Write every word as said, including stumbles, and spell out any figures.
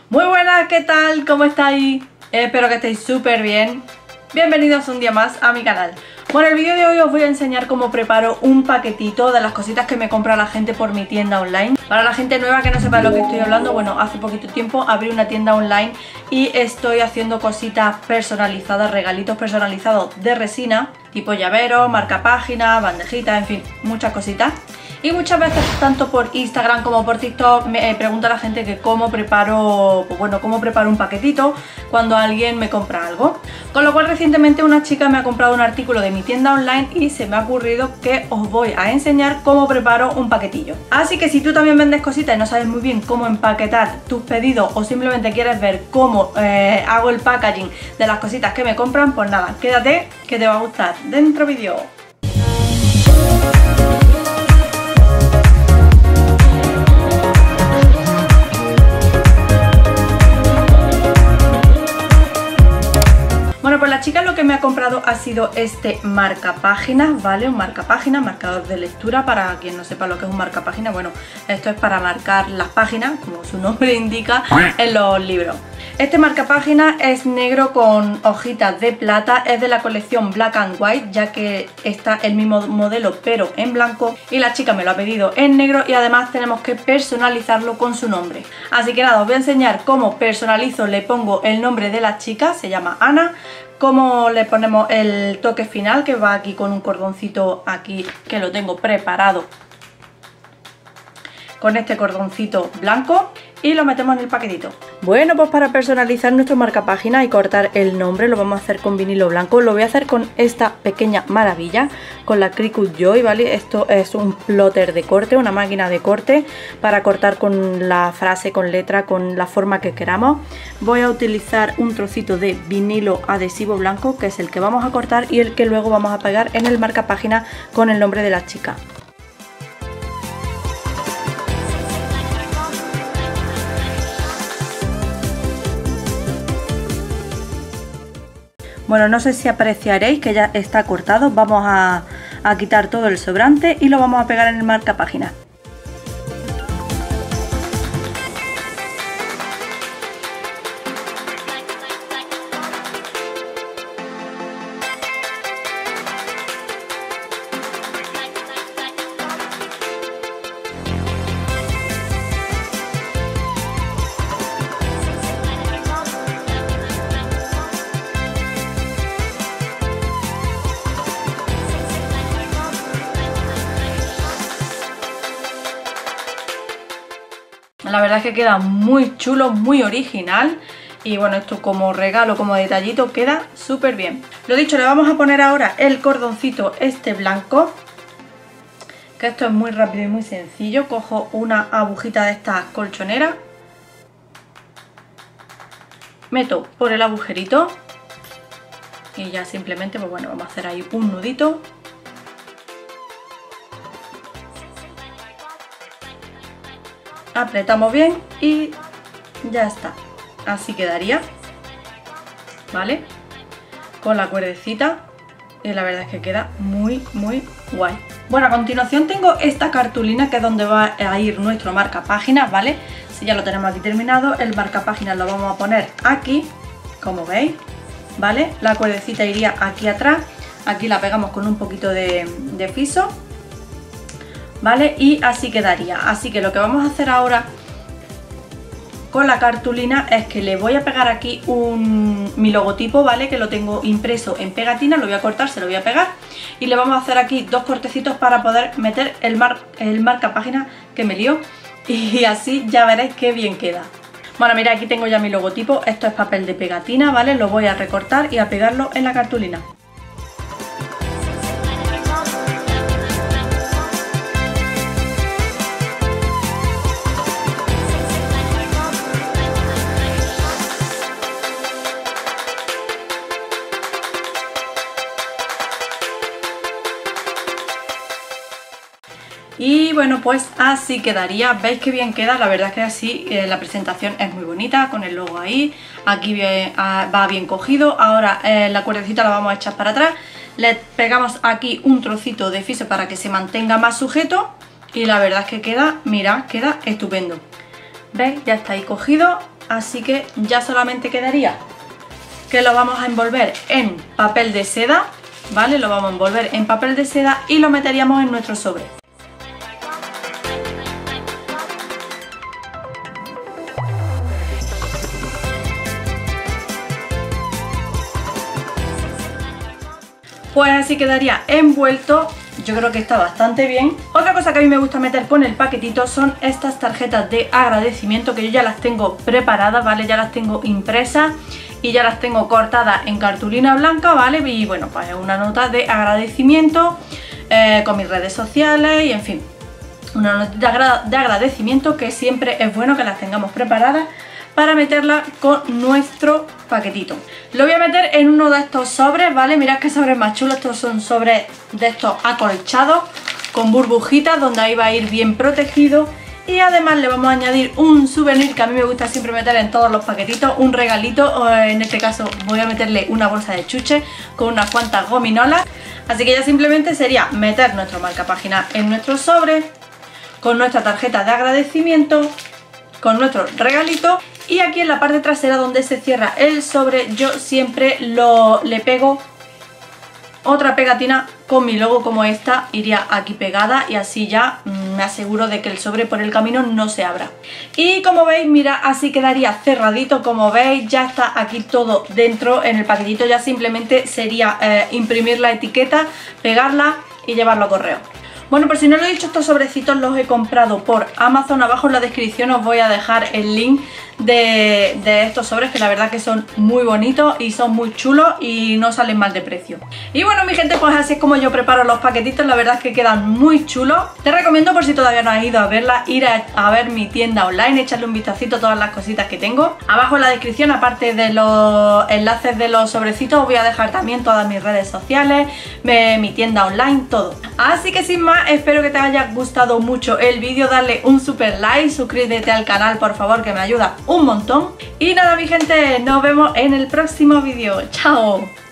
Muy buenas, ¿qué tal? ¿Cómo estáis? Espero que estéis súper bien. Bienvenidos un día más a mi canal. Bueno, el vídeo de hoy os voy a enseñar cómo preparo un paquetito de las cositas que me compra la gente por mi tienda online. Para la gente nueva que no sepa de lo que estoy hablando, bueno, hace poquito tiempo abrí una tienda online y estoy haciendo cositas personalizadas, regalitos personalizados de resina, tipo llavero, marca página, bandejitas, en fin, muchas cositas. Y muchas veces, tanto por Instagram como por TikTok, me pregunta la gente que cómo preparo, pues bueno, cómo preparo un paquetito cuando alguien me compra algo. Con lo cual recientemente una chica me ha comprado un artículo de mi tienda online y se me ha ocurrido que os voy a enseñar cómo preparo un paquetillo. Así que si tú también vendes cositas y no sabes muy bien cómo empaquetar tus pedidos o simplemente quieres ver cómo eh, hago el packaging de las cositas que me compran, pues nada, quédate que te va a gustar. Dentro vídeo. Bueno, pues la chica lo que me ha comprado ha sido este marcapáginas, ¿vale? Un marcapáginas, marcador de lectura. Para quien no sepa lo que es un marcapáginas, bueno, esto es para marcar las páginas, como su nombre indica, en los libros. Este marcapáginas es negro con hojitas de plata, es de la colección Black and White, ya que está el mismo modelo pero en blanco, y la chica me lo ha pedido en negro y además tenemos que personalizarlo con su nombre. Así que nada, os voy a enseñar cómo personalizo, le pongo el nombre de la chica, se llama Ana, cómo le ponemos el toque final, que va aquí con un cordoncito aquí que lo tengo preparado con este cordoncito blanco, y lo metemos en el paquetito. Bueno, pues para personalizar nuestro marcapágina y cortar el nombre lo vamos a hacer con vinilo blanco. Lo voy a hacer con esta pequeña maravilla, con la Cricut Joy, ¿vale? Esto es un plotter de corte, una máquina de corte para cortar con la frase, con letra, con la forma que queramos. Voy a utilizar un trocito de vinilo adhesivo blanco, que es el que vamos a cortar y el que luego vamos a pegar en el marcapágina con el nombre de la chica. Bueno, no sé si apreciaréis que ya está cortado. Vamos a, a quitar todo el sobrante y lo vamos a pegar en el marcapágina. La verdad es que queda muy chulo, muy original, y bueno, esto como regalo, como detallito, queda súper bien. Lo dicho, le vamos a poner ahora el cordoncito este blanco, que esto es muy rápido y muy sencillo. Cojo una agujita de estas colchoneras, meto por el agujerito y ya simplemente, pues bueno, vamos a hacer ahí un nudito. Apretamos bien y ya está. Así quedaría, ¿vale? Con la cuerdecita, y la verdad es que queda muy muy guay. Bueno, a continuación tengo esta cartulina, que es donde va a ir nuestro marcapáginas, ¿vale? Si ya lo tenemos aquí terminado, el marcapáginas lo vamos a poner aquí, como veis, ¿vale? La cuerdecita iría aquí atrás, aquí la pegamos con un poquito de, de fiso, ¿vale? Y así quedaría. Así que lo que vamos a hacer ahora con la cartulina es que le voy a pegar aquí un, mi logotipo, ¿vale? Que lo tengo impreso en pegatina, lo voy a cortar, se lo voy a pegar y le vamos a hacer aquí dos cortecitos para poder meter el, mar, el marcapágina, que me lío, y así ya veréis qué bien queda. Bueno, mira, aquí tengo ya mi logotipo, esto es papel de pegatina, ¿vale? Lo voy a recortar y a pegarlo en la cartulina. Y bueno, pues así quedaría. ¿Veis qué bien queda? La verdad es que así eh, la presentación es muy bonita, con el logo ahí. Aquí bien, ah, va bien cogido. Ahora eh, la cuerdecita la vamos a echar para atrás. Le pegamos aquí un trocito de fiso para que se mantenga más sujeto. Y la verdad es que queda, mirad, queda estupendo. ¿Veis? Ya está ahí cogido. así que ya solamente quedaría que lo vamos a envolver en papel de seda, ¿vale? Lo vamos a envolver en papel de seda y lo meteríamos en nuestro sobre. Pues así quedaría envuelto. Yo creo que está bastante bien. Otra cosa que a mí me gusta meter con el paquetito son estas tarjetas de agradecimiento, que yo ya las tengo preparadas, ¿vale? Ya las tengo impresas y ya las tengo cortadas en cartulina blanca, ¿vale? Y bueno, pues es una nota de agradecimiento eh, con mis redes sociales y en fin, una notita de agradecimiento que siempre es bueno que las tengamos preparadas para meterla con nuestro paquetito. Lo voy a meter en uno de estos sobres, ¿vale? Mirad qué sobres más chulos. Estos son sobres de estos acolchados con burbujitas, donde ahí va a ir bien protegido. Y además le vamos a añadir un souvenir que a mí me gusta siempre meter en todos los paquetitos, un regalito, o en este caso voy a meterle una bolsa de chuche con unas cuantas gominolas. Así que ya simplemente sería meter nuestro marcapágina en nuestro sobre, con nuestra tarjeta de agradecimiento, con nuestro regalito, y aquí en la parte trasera donde se cierra el sobre yo siempre lo, le pego otra pegatina con mi logo, como esta iría aquí pegada, y así ya me aseguro de que el sobre por el camino no se abra. Y como veis, mira, así quedaría cerradito. Como veis, ya está aquí todo dentro en el paquetito. Ya simplemente sería eh, imprimir la etiqueta, pegarla y llevarlo a correo. Bueno, por si no lo he dicho, estos sobrecitos los he comprado por Amazon. Abajo en la descripción os voy a dejar el link de, de estos sobres, que la verdad que son muy bonitos y son muy chulos y no salen mal de precio. Y bueno, mi gente, pues así es como yo preparo los paquetitos. La verdad es que quedan muy chulos. Te recomiendo, por si todavía no has ido a verla, ir a, a ver mi tienda online, echarle un vistacito a todas las cositas que tengo. Abajo en la descripción, aparte de los enlaces de los sobrecitos, os voy a dejar también todas mis redes sociales, mi, mi tienda online, todo. Así que sin más, espero que te haya gustado mucho el vídeo. Dale un super like, suscríbete al canal, por favor, que me ayuda un montón. Y nada, mi gente, nos vemos en el próximo vídeo. ¡Chao!